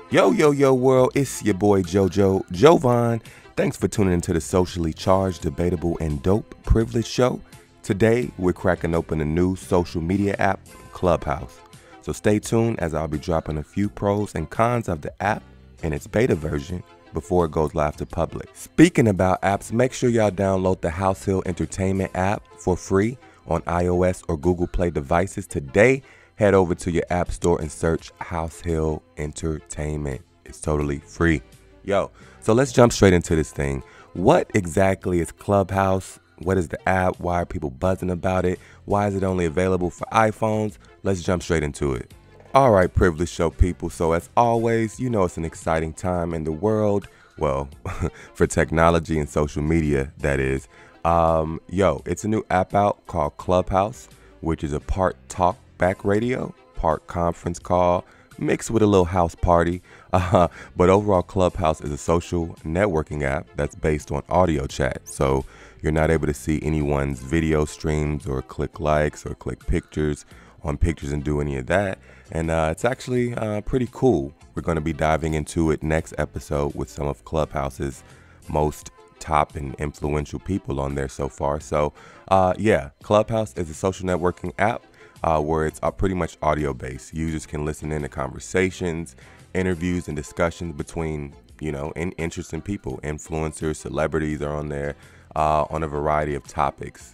Yo world, it's your boy JojoJovon. Thanks for tuning into the socially charged, debatable, and dope privilege show. Today, we're cracking open a new social media app, Clubhouse. So stay tuned as I'll be dropping a few pros and cons of the app and its beta version before it goes live to public. Speaking about apps, make sure y'all download the HausHill Entertainment app for free on iOS or Google Play devices today. Head over to your app store and search HausHill Entertainment. It's totally free. So let's jump straight into this thing. What exactly is Clubhouse? What is the app? Why are people buzzing about it? Why is it only available for iPhones? Let's jump straight into it. All right, Privilege Show people. So as always, you know it's an exciting time in the world. Well, for technology and social media, that is. It's a new app out called Clubhouse, which is a part talk back radio, part conference call, mixed with a little house party. But overall, Clubhouse is a social networking app that's based on audio chat. So you're not able to see anyone's video streams or click likes or click pictures on pictures and do any of that. And it's actually pretty cool. We're going to be diving into it next episode with some of Clubhouse's most top and influential people on there so far. So Clubhouse is a social networking app where it's pretty much audio based. Users can listen in to conversations, interviews, and discussions between, interesting people. Influencers, celebrities are on there on a variety of topics,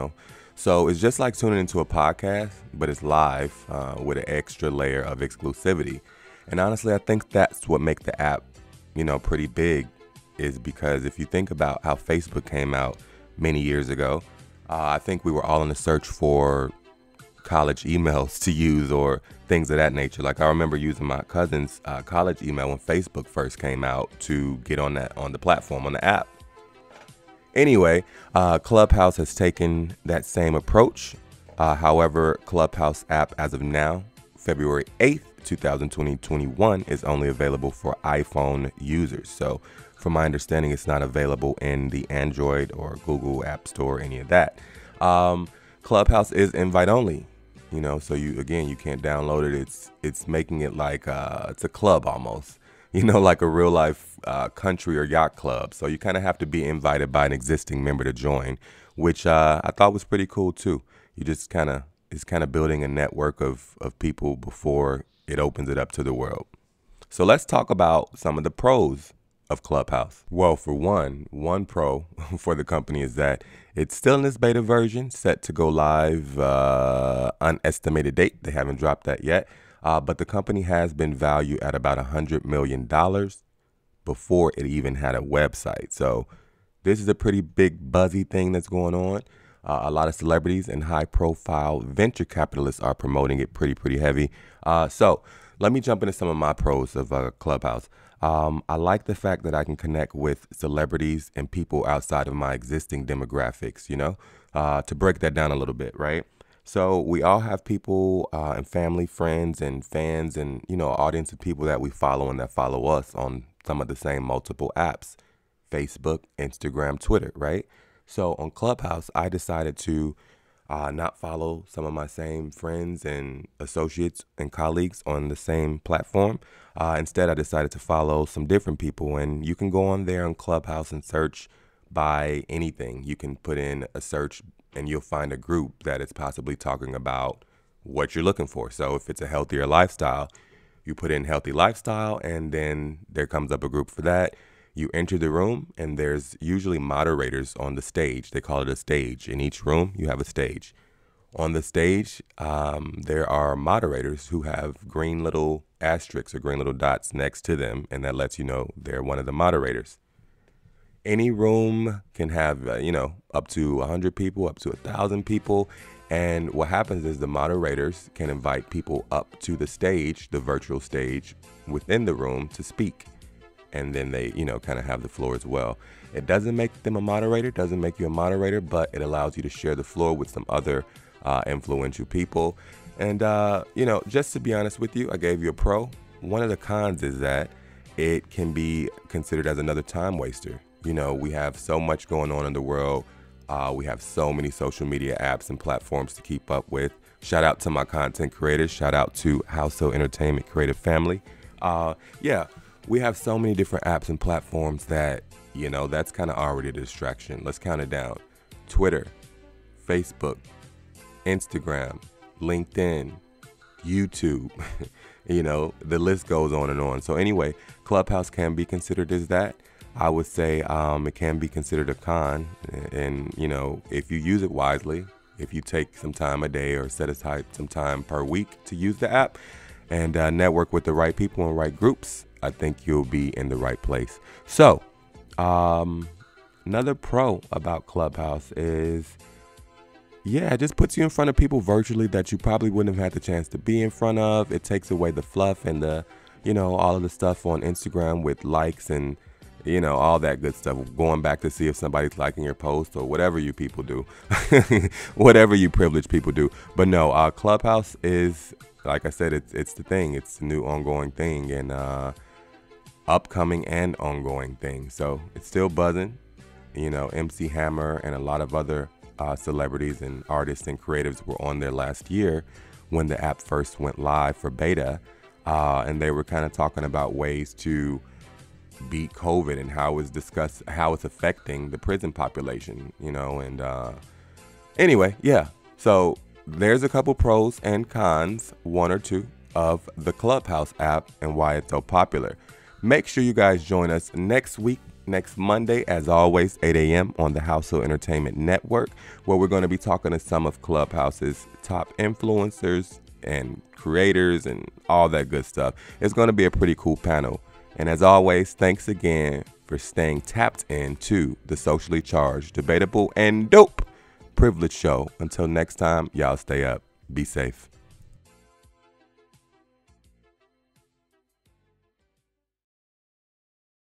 So it's just like tuning into a podcast, but it's live with an extra layer of exclusivity. And honestly, I think that's what makes the app, pretty big, is because if you think about how Facebook came out many years ago, I think we were all in the search for college emails to use or things of that nature. Like I remember using my cousin's college email when Facebook first came out to get on the platform, on the app. Anyway, Clubhouse has taken that same approach. However, Clubhouse app as of now, February 8th, 2021, is only available for iPhone users. So from my understanding, it's not available in the Android or Google App Store, any of that. Clubhouse is invite only, so you can't download it. It's making it like it's a club almost, like a real life country or yacht club. So you kind of have to be invited by an existing member to join, which I thought was pretty cool too. You just it's kind of building a network of people before it opens it up to the world. So let's talk about some of the pros of Clubhouse. Well, for one pro for the company is that it's still in this beta version, set to go live unestimated date. They haven't dropped that yet, but the company has been valued at about $100 million before it even had a website. So this is a pretty big buzzy thing that's going on. A lot of celebrities and high-profile venture capitalists are promoting it pretty heavy. So let me jump into some of my pros of Clubhouse. I like the fact that I can connect with celebrities and people outside of my existing demographics, to break that down a little bit, right? So we all have people and family, friends, and fans and, audience of people that we follow and that follow us on some of the same multiple apps, Facebook, Instagram, Twitter, right? So on Clubhouse, I decided to not follow some of my same friends and associates and colleagues on the same platform. Instead, I decided to follow some different people. And you can go on there on Clubhouse and search by anything. You can put in a search and you'll find a group that is possibly talking about what you're looking for. So if it's a healthier lifestyle, you put in healthy lifestyle and then there comes up a group for that. You enter the room and there's usually moderators on the stage. They call it a stage. In each room, you have a stage. On the stage, there are moderators who have green little asterisks or green little dots next to them, and that lets you know they're one of the moderators. Any room can have, up to 100 people, up to 1,000 people. And what happens is the moderators can invite people up to the stage, the virtual stage within the room to speak. And then they, kind of have the floor as well. It doesn't make them a moderator, doesn't make you a moderator, but it allows you to share the floor with some other influential people. And, just to be honest with you, I gave you a pro. One of the cons is that it can be considered as another time waster. We have so much going on in the world. We have so many social media apps and platforms to keep up with. Shout out to my content creators. Shout out to HausHill Entertainment Creative Family. Yeah, we have so many different apps and platforms that, that's kind of already a distraction. Let's count it down. Twitter, Facebook, Instagram, LinkedIn, YouTube, the list goes on and on. So anyway, Clubhouse can be considered as that. I would say it can be considered a con. And, if you use it wisely, if you take some time a day or set aside some time per week to use the app and network with the right people and right groups, I think you'll be in the right place. So another pro about Clubhouse is, it just puts you in front of people virtually that you probably wouldn't have had the chance to be in front of. It takes away the fluff and the, all of the stuff on Instagram with likes and, all that good stuff. Going back to see if somebody's liking your post or whatever you people do, whatever you privileged people do. But no, Clubhouse is, like I said, it's the thing. It's a new ongoing thing and upcoming and ongoing thing. So it's still buzzing. MC Hammer and a lot of other celebrities and artists and creatives were on there last year when the app first went live for beta, and they were kind of talking about ways to beat COVID and how it's affecting the prison population, and anyway, so there's a couple pros and cons, one or two, of the Clubhouse app and why it's so popular. Make sure you guys join us next Monday, as always, 8 a.m. on the HausHill Entertainment Network, where we're going to be talking to some of Clubhouse's top influencers and creators and all that good stuff. It's going to be a pretty cool panel. And as always, thanks again for staying tapped into the socially charged, debatable, and dope privilege show. Until next time, y'all stay up. Be safe.